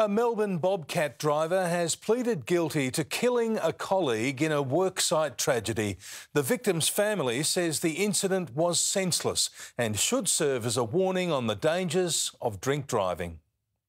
A Melbourne Bobcat driver has pleaded guilty to killing a colleague in a worksite tragedy. The victim's family says the incident was senseless and should serve as a warning on the dangers of drink driving.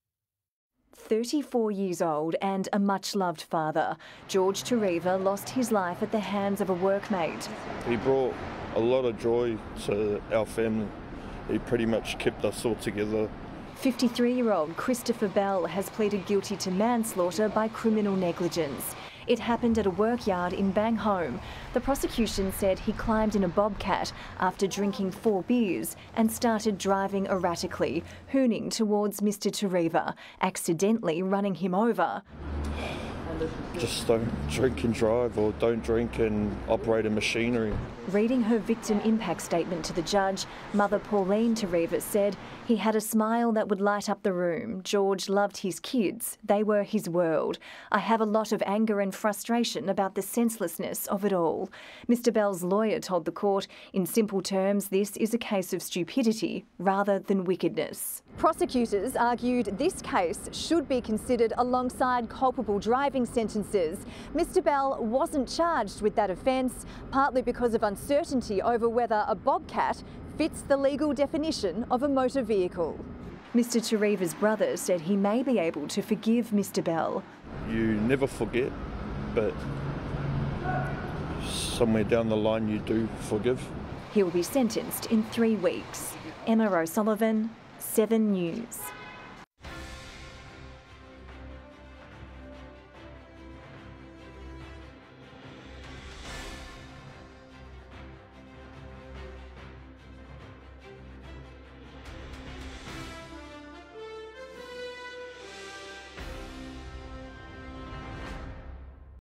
34 years old and a much-loved father, George Tareva lost his life at the hands of a workmate. He brought a lot of joy to our family. He pretty much kept us all together. 53-year-old Christopher Bell has pleaded guilty to manslaughter by criminal negligence. It happened at a workyard in Bang Home. The prosecution said he climbed in a Bobcat after drinking 4 beers and started driving erratically, hooning towards Mr. Tareva, accidentally running him over. Just don't drink and drive, or don't drink and operate a machinery. Reading her victim impact statement to the judge, mother Pauline Tareva said he had a smile that would light up the room. George loved his kids. They were his world. I have a lot of anger and frustration about the senselessness of it all. Mr. Bell's lawyer told the court, in simple terms, this is a case of stupidity rather than wickedness. Prosecutors argued this case should be considered alongside culpable driving sentences. Mr. Bell wasn't charged with that offence, partly because of uncertainty over whether a Bobcat fits the legal definition of a motor vehicle. Mr. Tareva's brother said he may be able to forgive Mr. Bell. You never forget, but somewhere down the line you do forgive. He will be sentenced in 3 weeks. Emma O'Sullivan, 7 News.